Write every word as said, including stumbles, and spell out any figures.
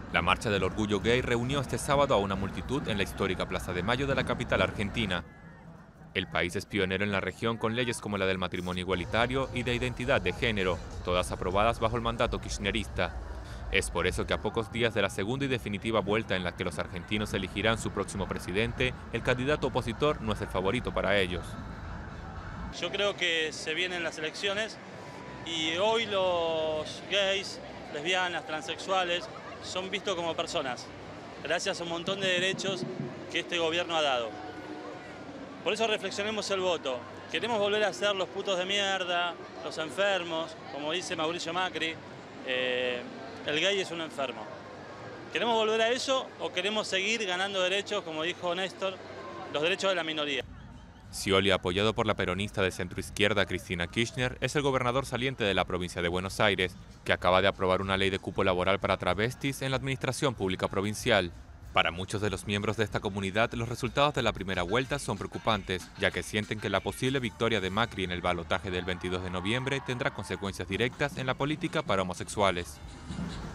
La Marcha del Orgullo Gay reunió este sábado a una multitud en la histórica Plaza de Mayo de la capital argentina. El país es pionero en la región con leyes como la del matrimonio igualitario y de identidad de género, todas aprobadas bajo el mandato kirchnerista. Es por eso que a pocos días de la segunda y definitiva vuelta en la que los argentinos elegirán su próximo presidente, el candidato opositor no es el favorito para ellos. Yo creo que se vienen las elecciones y hoy los gays, lesbianas, transexuales son vistos como personas, gracias a un montón de derechos que este gobierno ha dado. Por eso reflexionemos el voto. ¿Queremos volver a ser los putos de mierda, los enfermos, como dice Mauricio Macri? Eh, el gay es un enfermo. ¿Queremos volver a eso o queremos seguir ganando derechos, como dijo Néstor, los derechos de la minoría? Scioli, apoyado por la peronista de centroizquierda Cristina Kirchner, es el gobernador saliente de la provincia de Buenos Aires, que acaba de aprobar una ley de cupo laboral para travestis en la administración pública provincial. Para muchos de los miembros de esta comunidad, los resultados de la primera vuelta son preocupantes, ya que sienten que la posible victoria de Macri en el balotaje del veintidós de noviembre tendrá consecuencias directas en la política para homosexuales.